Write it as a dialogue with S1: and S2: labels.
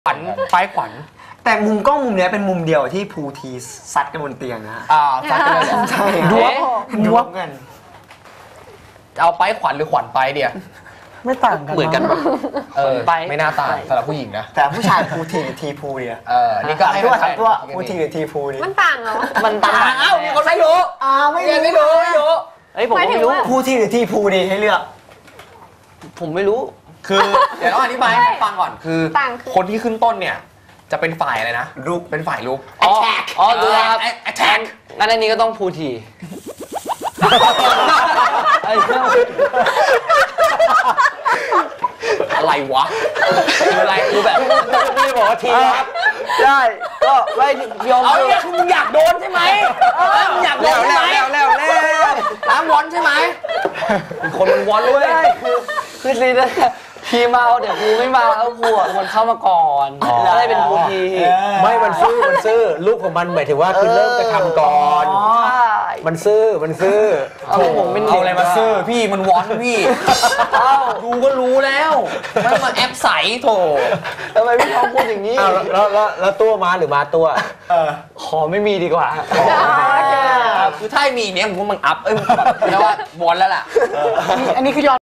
S1: ขวัญไปขวัญ
S2: แต่มุมกล้องมุมนี้เป็นมุมเดียวที่ภูทีซัดกันบนเตียงนะ
S1: ซัดกันเลย
S2: ใช่
S1: ดวบ
S2: กัน
S1: เอาไปขวัญหรือขวัญไปเดียว
S3: ไม่ต่างกัน
S1: เหมือนกันไม่น่าต่างสำหรับผู้หญิงนะ
S2: แต่ผู้ชายภูทีหรือทีภูเนี่ย
S1: นี่ก็ให้
S2: ตัวภูทีหรือทีภูนี่
S4: มันต่างเหรอ
S1: มันต่างอ้าวมีคนไม่รู้ไม่รู้
S3: เฮ้ยผมไม่รู้
S2: ภูทีหรือทีภูดีให้เลือก
S3: ผมไม่รู้
S1: คือเดี๋ยวต้องอธิบายให้ฟังก่อนคือคนที่ขึ้นต้นเนี่ยจะเป็นฝ่ายอะไรนะ
S2: ลุก
S1: เป็นฝ่ายลุก
S3: อ๋อดูครับงั้นอันนี้ก็ต้องพูที
S1: อะไรวะคืออะไรคือแบบ
S3: พี่บอกว่าทีครับได้ก็ไม่ยอม
S1: เอาเนี่ยคือมึงอยากโดนใช่ไหมมึงอยากโดนใช่ไหม
S3: แล้ว
S1: น้ำวอนใช่ไหมคนมันวอนด้วย
S3: คือสินะพี่เมาเดี๋ยวกูไม่เมาแล้วกูมันเข้ามาก่อนแล้วได้เป็นพูที
S5: ไม่มันซื่อลูกของมันหมายถึงว่าคือเริ่มจะทำก่อนมันซื่อ
S3: ผมเป็น
S1: เอาอะไรมาซื่อพี่มันวอนพี่ดูก็รู้แล้วไม่มาแอปใสโถ
S3: ทำไมพี่ทองพูดอย่างนี้
S5: แล้วตัวมาหรือมาตัว
S3: ขอไม่มีดีกว่า
S1: คือถ้ามีเนี้ยผมว่ามึงอัพแล้วว่าวอนแล้วล่ะ
S3: อันนี้คือยอม